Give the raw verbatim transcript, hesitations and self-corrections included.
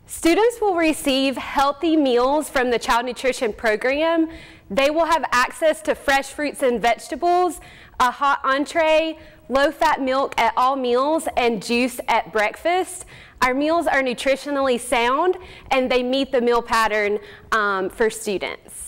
Students will receive healthy meals from the Child Nutrition Program. They will have access to fresh fruits and vegetables, a hot entree, low-fat milk at all meals, and juice at breakfast. Our meals are nutritionally sound, and they meet the meal pattern um, for students.